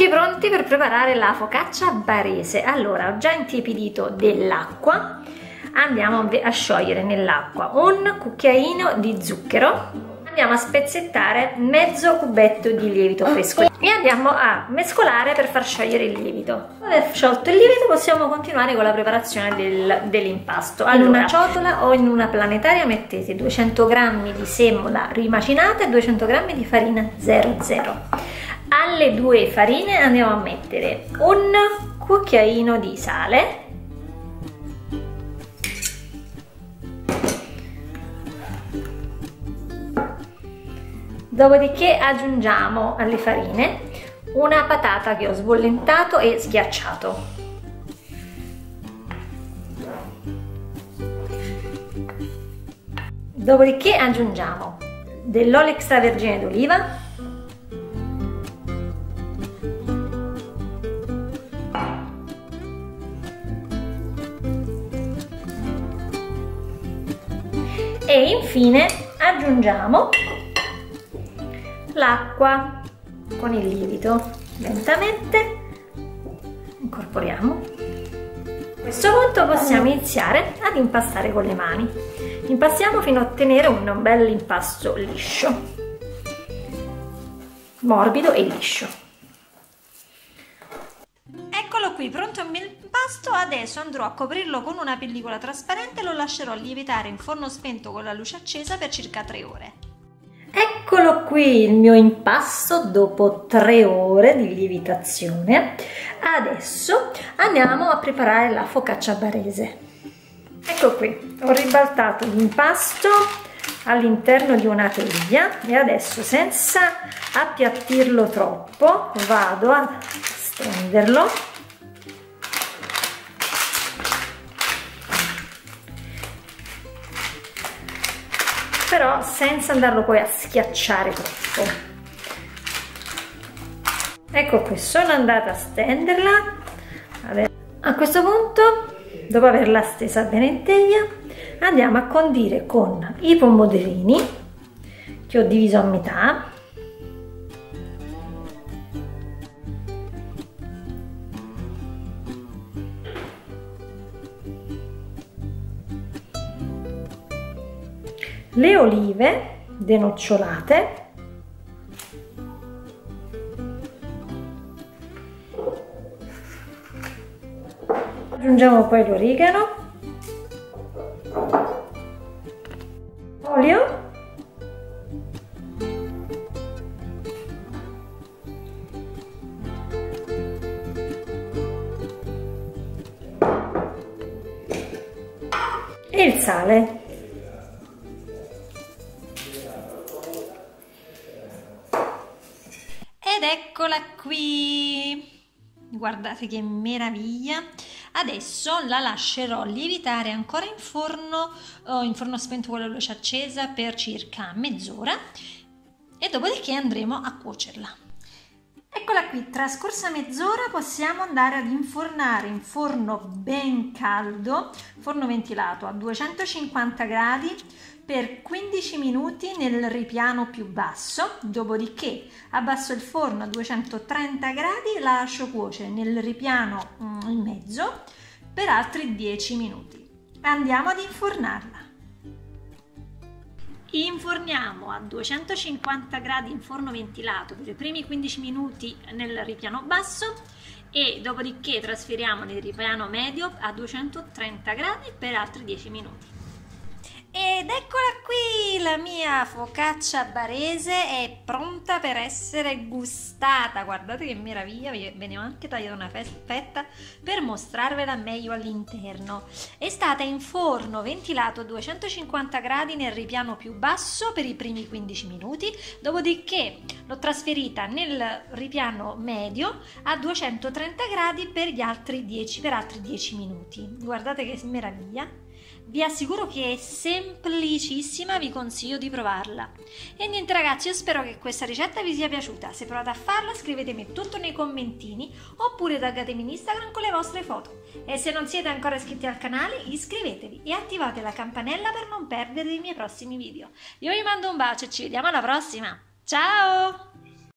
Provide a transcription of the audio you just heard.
Eccoci pronti per preparare la focaccia barese. Allora, ho già intiepidito dell'acqua, andiamo a sciogliere nell'acqua un cucchiaino di zucchero, andiamo a spezzettare mezzo cubetto di lievito fresco e andiamo a mescolare per far sciogliere il lievito. Dopo aver sciolto il lievito possiamo continuare con la preparazione dell'impasto. Allora, in una ciotola o in una planetaria mettete 200 g di semola rimacinata e 200 g di farina 00. Alle due farine andiamo a mettere un cucchiaino di sale, dopodiché aggiungiamo alle farine una patata che ho sbollentato e schiacciato. Dopodiché aggiungiamo dell'olio extravergine d'oliva, e infine aggiungiamo l'acqua con il lievito. Lentamente incorporiamo. A questo punto possiamo iniziare ad impastare con le mani. Impastiamo fino a ottenere un bel impasto liscio, morbido e liscio. Eccolo qui, pronto il mio impasto. Adesso andrò a coprirlo con una pellicola trasparente e lo lascerò lievitare in forno spento con la luce accesa per circa 3 ore. Eccolo qui il mio impasto dopo 3 ore di lievitazione. Adesso andiamo a preparare la focaccia barese. Ecco qui, ho ribaltato l'impasto all'interno di una teglia e adesso, senza appiattirlo troppo, vado a stenderlo però senza andarlo poi a schiacciare troppo. Ecco qui, sono andata a stenderla. A questo punto, dopo averla stesa bene in teglia, andiamo a condire con i pomodorini che ho diviso a metà, le olive denocciolate, aggiungiamo poi l'origano, olio, e il sale. Ed eccola qui, guardate che meraviglia. Adesso la lascerò lievitare ancora in forno spento con la luce accesa per circa mezz'ora e dopodiché andremo a cuocerla. Eccola qui, trascorsa mezz'ora possiamo andare ad infornare in forno ben caldo, forno ventilato a 250 gradi per 15 minuti nel ripiano più basso, dopodiché abbasso il forno a 230 gradi e la lascio cuocere nel ripiano in mezzo per altri 10 minuti. Andiamo ad infornarla. Inforniamo a 250 gradi in forno ventilato per i primi 15 minuti nel ripiano basso e dopodiché trasferiamo nel ripiano medio a 230 gradi per altri 10 minuti. Ed eccola qui, la mia focaccia barese è pronta per essere gustata. Guardate che meraviglia, ve ne ho anche tagliato una fetta per mostrarvela meglio all'interno. È stata in forno ventilato a 250 gradi nel ripiano più basso per i primi 15 minuti, dopodiché l'ho trasferita nel ripiano medio a 230 gradi per altri 10 minuti. Guardate che meraviglia! Vi assicuro che è semplicissima, vi consiglio di provarla. E niente ragazzi, io spero che questa ricetta vi sia piaciuta. Se provate a farla scrivetemi tutto nei commentini oppure taggatemi in Instagram con le vostre foto. E se non siete ancora iscritti al canale iscrivetevi e attivate la campanella per non perdere i miei prossimi video. Io vi mando un bacio e ci vediamo alla prossima. Ciao!